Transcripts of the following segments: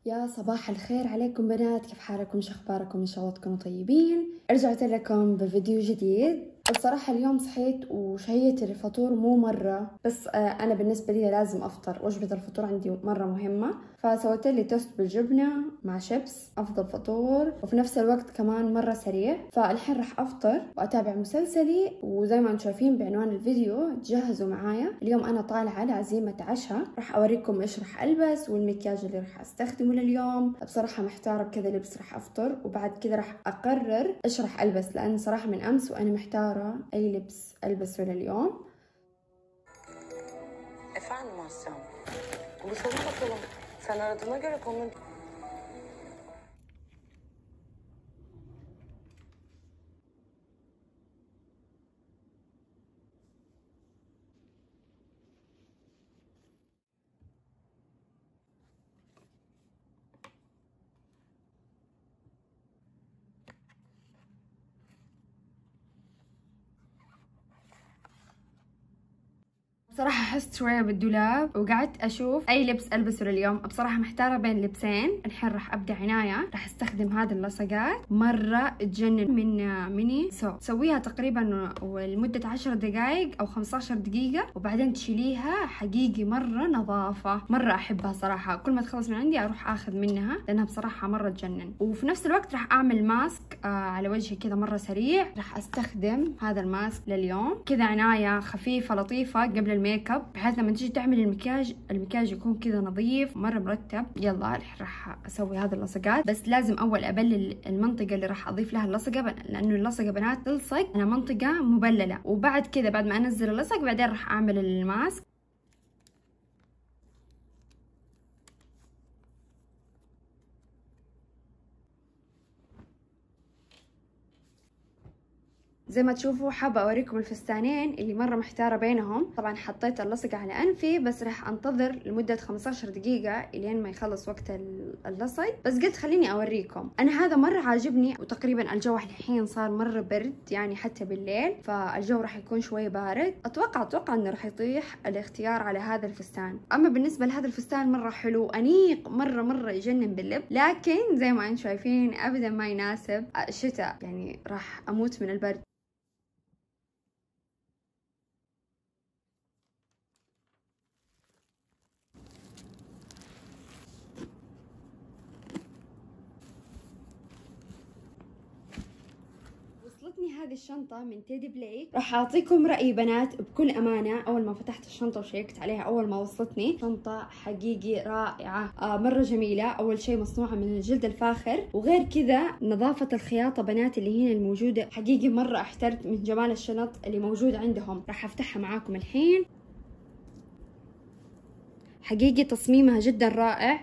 يا صباح الخير عليكم بنات، كيف حالكم؟ شو اخباركم؟ ان شاء الله تكونوا طيبين. رجعت لكم بفيديو جديد. الصراحة اليوم صحيت وشهيت الفطور مو مرة، بس أنا بالنسبة لي لازم أفطر. وجبة الفطور عندي مرة مهمة، فسويت لي توست بالجبنة مع شيبس، أفضل فطور وفي نفس الوقت كمان مرة سريع. فالحين راح أفطر وأتابع مسلسلي، وزي ما انتم شايفين بعنوان الفيديو تجهزوا معايا. اليوم أنا طالعة على عزيمة عشاء، راح أوريكم إيش راح ألبس والمكياج اللي راح أستخدمه لليوم. بصراحة محتارة بكذا لبس راح أفطر، وبعد كذا راح أقرر إيش راح ألبس، لأن صراحة من أمس وأنا محتارة أي لبس ألبسه لليوم. Efendim Aslan, buluşalım bakalım. Sen aradığına göre konunun... بصراحة حست شوية بالدولاب وقعدت أشوف أي لبس ألبسه لليوم. بصراحة محتارة بين لبسين. الحين راح أبدأ عناية، راح أستخدم هذه اللصقات مرة تجنن من ميني سويها تقريبا ولمدة 10 دقايق أو 15 دقيقة، وبعدين تشيليها. حقيقي مرة نظافة، مرة أحبها صراحة. كل ما تخلص من عندي أروح أخذ منها لأنها بصراحة مرة تجنن. وفي نفس الوقت راح أعمل ماسك على وجهي كذا مرة سريع. راح أستخدم هذا الماسك لليوم، كذا عناية خفيفة لطيفة قبل الميك اب، بحيث لما تيجي تعمل المكياج يكون كذا نظيف مرة مرتب. يلا الحين راح اسوي هذه اللصقات، بس لازم اول ابلل المنطقة اللي راح اضيف لها اللصقة، لانه اللصقة بنات تلصق على منطقة مبللة. وبعد كذا بعد ما انزل اللصق بعدين راح اعمل الماسك. زي ما تشوفوا حابة أوريكم الفستانين اللي مرة محتارة بينهم. طبعا حطيت اللصقة على أنفي، بس راح أنتظر لمدة 15 دقيقة إلين ما يخلص وقت اللصق. بس قلت خليني أوريكم. أنا هذا مرة عاجبني، وتقريبا الجو الحين صار مرة برد، يعني حتى بالليل فالجو راح يكون شوي بارد. أتوقع إنه راح يطيح الاختيار على هذا الفستان. أما بالنسبة لهذا الفستان مرة حلو أنيق، مرة يجنن باللب، لكن زي ما أنتم شايفين أبدا ما يناسب الشتاء، يعني راح أموت من البرد. وصلتني هذه الشنطة من تيدي بليك. راح أعطيكم رأيي بنات بكل أمانة. أول ما فتحت الشنطة وشيكت عليها أول ما وصلتني، شنطة حقيقي رائعة، مرة جميلة. أول شيء مصنوعة من الجلد الفاخر، وغير كذا نظافة الخياطة بنات اللي هنا الموجودة حقيقي مرة احترت من جمال الشنط اللي موجود عندهم. راح أفتحها معاكم الحين. حقيقي تصميمها جدا رائع.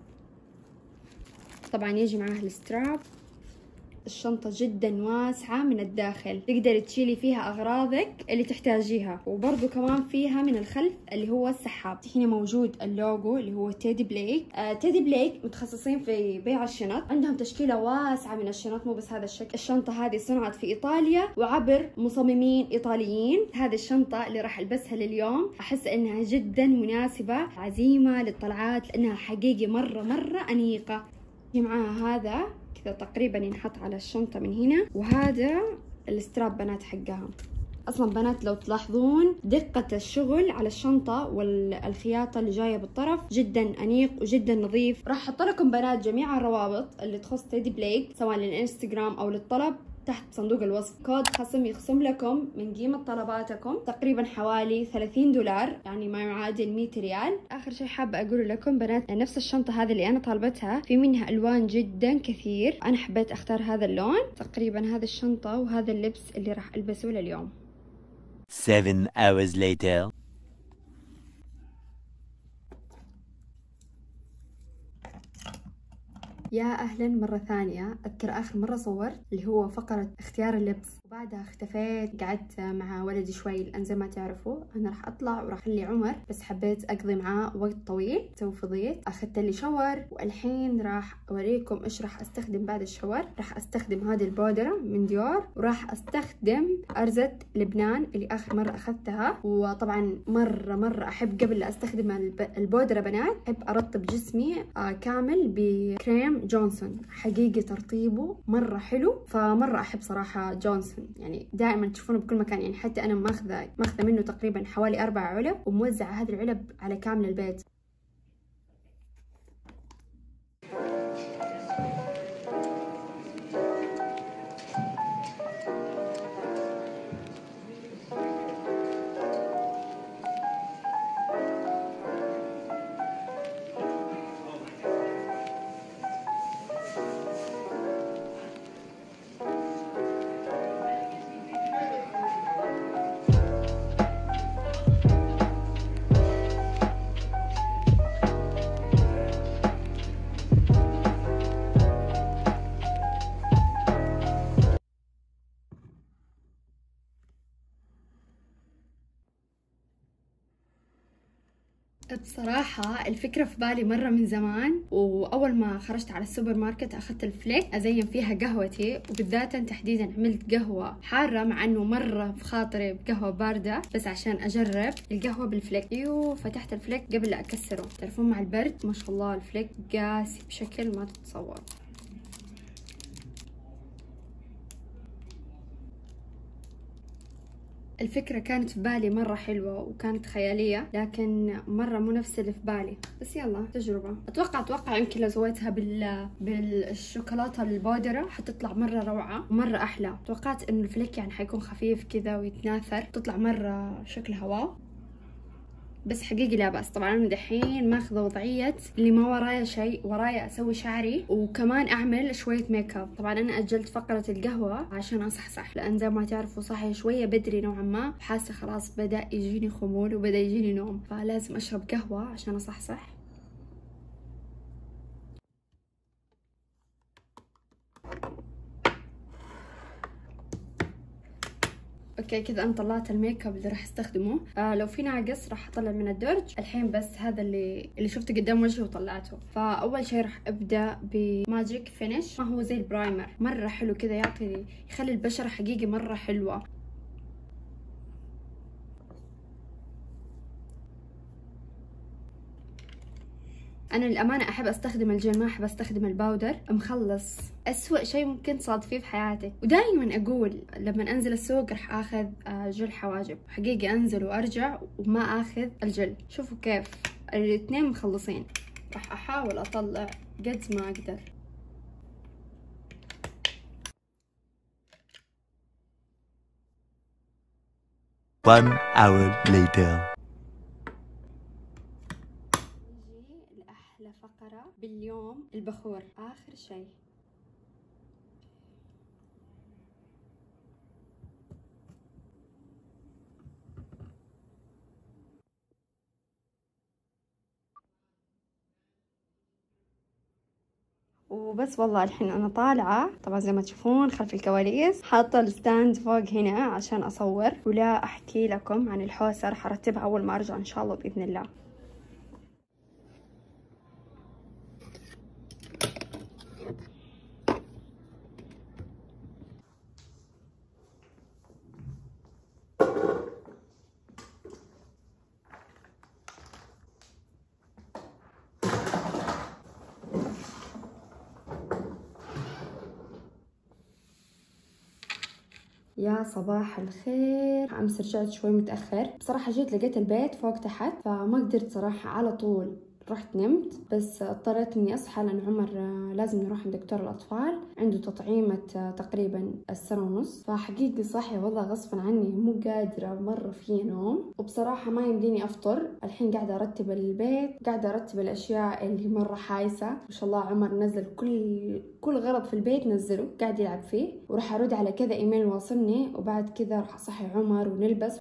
طبعا يجي معاها الستراب. الشنطة جدا واسعة من الداخل، تقدري تشيلي فيها أغراضك اللي تحتاجيها، وبرضو كمان فيها من الخلف اللي هو السحاب. هنا موجود اللوجو اللي هو تيدي بليك. تيدي بليك متخصصين في بيع الشنط، عندهم تشكيلة واسعة من الشنط، مو بس هذا الشكل. الشنطة هذه صنعت في إيطاليا وعبر مصممين إيطاليين. هذه الشنطة اللي راح ألبسها لليوم، أحس إنها جدا مناسبة عزيمة للطلعات، لأنها حقيقي مرة أنيقة. معاها هذا كذا تقريبا ينحط على الشنطة من هنا، وهذا الستراب بنات حقها. اصلا بنات لو تلاحظون دقة الشغل على الشنطة والخياطة اللي جاية بالطرف جدا انيق وجدا نظيف. راح احط لكم بنات جميع الروابط اللي تخص تيدي بليك سواء للانستغرام او للطلب تحت صندوق الوصف. كود خصم يخصم لكم من قيمة طلباتكم تقريبا حوالي $30، يعني ما يعادل 100 ريال. آخر شيء حابة أقول لكم بنات، نفس الشنطة هذه اللي أنا طالبتها في منها ألوان جدا كثير، أنا حبيت أختار هذا اللون. تقريبا هذا الشنطة وهذا اللبس اللي راح ألبسه لليوم. 7 hours later. يا أهلا مرة ثانية. أذكر آخر مرة صورت اللي هو فقرة اختيار اللبس، وبعدها اختفيت، قعدت مع ولدي شوي لأن زي ما تعرفوا أنا راح أطلع وراح أخلي عمر، بس حبيت أقضي معاه وقت طويل. تو فضيت أخذت لي شاور، والحين راح أوريكم إيش راح أستخدم بعد الشاور. راح أستخدم هذه البودرة من ديور، وراح أستخدم أرزة لبنان اللي آخر مرة أخذتها. وطبعا مرة أحب قبل لا أستخدم البودرة بنات أحب أرطب جسمي كامل بكريم جونسون، حقيقي ترطيبه مرة حلو، فمرة أحب صراحة جونسون، يعني دائما تشوفونه بكل مكان. يعني حتى أنا ماخذة منه تقريبا حوالي 4 علب، وموزعة هذه العلب على كامل البيت. بصراحة الفكرة في بالي مرة من زمان، وأول ما خرجت على السوبر ماركت أخذت الفليك أزين فيها قهوتي، وبالذات تحديدا عملت قهوة حارة مع أنه مرة في خاطري بقهوة باردة، بس عشان أجرب القهوة بالفليك. فتحت الفليك قبل لا أكسره، تعرفون مع البرد ما شاء الله الفليك قاسي بشكل ما تتصور. الفكرة كانت في بالي مرة حلوة وكانت خيالية، لكن مرة مو نفس اللي في بالي، بس يلا تجربة. أتوقع يمكن لو سويتها بالشوكولاتة البودرة حتطلع مرة روعة ومرة أحلى. توقعت إنه الفليك يعني حيكون خفيف كذا ويتناثر، تطلع مرة شكلها واو، بس حقيقي لا بأس. طبعا أنا دحين ماخذة وضعية اللي ما ورايا شيء، ورايا أسوي شعري وكمان أعمل شوية ميك اب. طبعا أنا أجلت فقرة القهوة عشان أصحصح، لأن زي ما تعرفوا صاحية شوية بدري نوعا ما، حاسة خلاص بدأ يجيني خمول وبدأ يجيني نوم، فلازم أشرب قهوة عشان أصحصح. اوكي كذا انا طلعت الميك اب اللي راح استخدمه. لو في ناقص راح اطلع من الدرج الحين، بس هذا اللي شفته قدام وجهي وطلعته. فاول شيء راح ابدا بماجيك فينيش، ما هو زي البرايمر، مره حلو كذا، يخلي البشره حقيقي مره حلوه. انا للامانه احب استخدم الجل، ما احب استخدم الباودر مخلص. اسوأ شيء ممكن تصادفيه في حياتك. ودائما اقول لما انزل السوق راح اخذ جل حواجب، حقيقي انزل وارجع وما اخذ الجل. شوفوا كيف الاثنين مخلصين. راح احاول اطلع قد ما اقدر. One hour later. لأحلى فقرة باليوم، البخور آخر شيء. وبس والله الحين أنا طالعة، طبعا زي ما تشوفون خلف الكواليس حاطة الستاند فوق هنا عشان أصور، ولا أحكي لكم عن الحوسة راح أرتبها أول ما أرجع إن شاء الله بإذن الله. يا صباح الخير. امس رجعت شوي متاخر بصراحه، جيت لقيت البيت فوق تحت فما قدرت صراحه، على طول رحت نمت، بس اضطريت اني اصحى لان عمر لازم نروح عند دكتور الاطفال، عنده تطعيمه تقريبا 1:30. فحقيقي صاحيه والله غصبا عني، مو قادره مره في نوم، وبصراحه ما يمديني افطر. الحين قاعده ارتب البيت، قاعده ارتب الاشياء اللي مره حايسه. ما شاء الله عمر نزل كل غرض في البيت نزله، قاعد يلعب فيه، وراح ارد على كذا ايميل واصلني، وبعد كذا راح اصحي عمر ونلبس.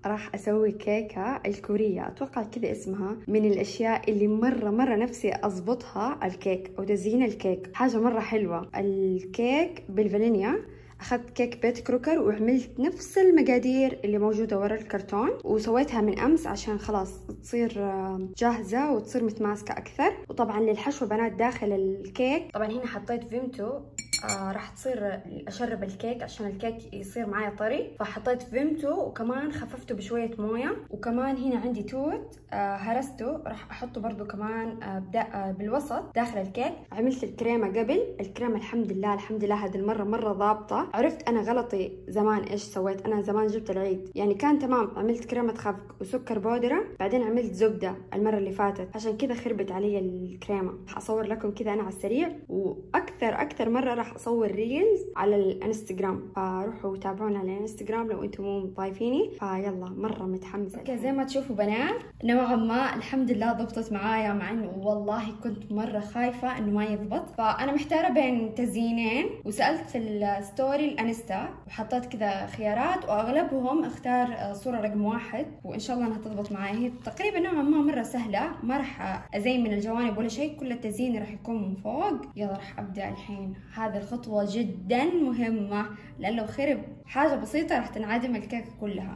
راح اسوي كيكة الكورية، اتوقع كذا اسمها. من الاشياء اللي مرة نفسي اضبطها الكيك او تزيين الكيك، حاجة مرة حلوة. الكيك بالفانيليا، اخذت كيك بيت كروكر وعملت نفس المقادير اللي موجودة ورا الكرتون، وسويتها من امس عشان خلاص تصير جاهزة وتصير متماسكة اكثر. وطبعا للحشو بنات داخل الكيك، طبعا هنا حطيت فيمتو، راح تصير اشرب الكيك عشان الكيك يصير معايا طري، فحطيت فيمتو وكمان خففته بشويه مويه. وكمان هنا عندي توت هرسته، راح احطه برضو كمان بالوسط داخل الكيك. عملت الكريمه قبل، الكريمه الحمد لله هذه المره مره ضابطه. عرفت انا غلطي زمان ايش سويت. انا زمان جبت العيد يعني كان تمام، عملت كريمه خفق وسكر بودره، بعدين عملت زبده المره اللي فاتت، عشان كذا خربت علي الكريمه. حصور لكم كذا انا على السريع، واكثر مره راح اصور ريلز على الانستغرام، فروحوا تابعونا على الانستغرام لو انتم مو ضايفيني. فيلا مره متحمسه. اوكي زي ما تشوفوا بنات نوعا ما الحمد لله ضبطت معايا، مع انه والله كنت مره خايفه انه ما يضبط. فانا محتاره بين تزيينين، وسالت في الستوري الانستا وحطيت كذا خيارات، واغلبهم اختار صوره رقم 1، وان شاء الله انها تضبط معي. هي تقريبا نوعا ما مره سهله، ما راح ازين من الجوانب ولا شيء، كل التزيين راح يكون من فوق. يلا راح ابدا الحين. هذه الخطوه جدا مهمه، لان لو خرب حاجه بسيطه راح تنعدم الكيكه كلها.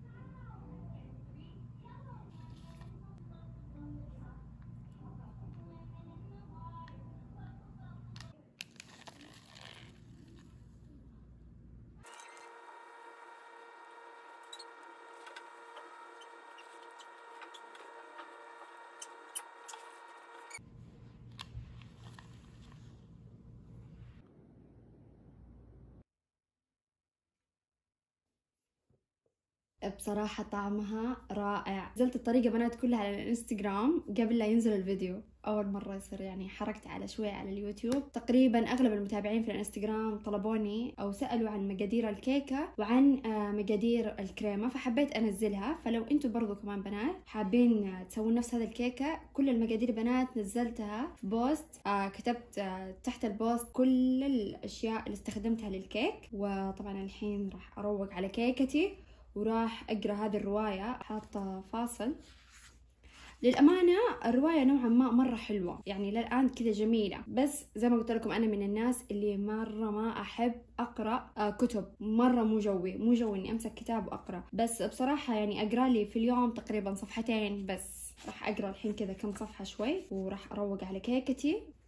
بصراحة طعمها رائع. نزلت الطريقة بنات كلها على الانستغرام قبل لا ينزل الفيديو، أول مرة يصير يعني حركت على شوية على اليوتيوب. تقريبا أغلب المتابعين في الانستغرام طلبوني أو سألوا عن مقادير الكيكة وعن مقادير الكريمة، فحبيت أنزلها. فلو أنتوا برضو كمان بنات حابين تسوون نفس هذا الكيكة، كل المقادير بنات نزلتها في بوست، كتبت تحت البوست كل الأشياء اللي استخدمتها للكيك. وطبعا الحين راح أروق على كيكتي وراح أقرأ هذه الرواية، حاطة فاصل. للأمانة الرواية نوعا ما مرة حلوة، يعني للآن كذا جميلة، بس زي ما قلت لكم أنا من الناس اللي مرة ما أحب أقرأ كتب، مرة مو جوي إني أمسك كتاب وأقرأ. بس بصراحة يعني أقرأ لي في اليوم تقريبا صفحتين بس. راح أقرأ الحين كذا كم صفحة شوي، وراح أروق على كيكتي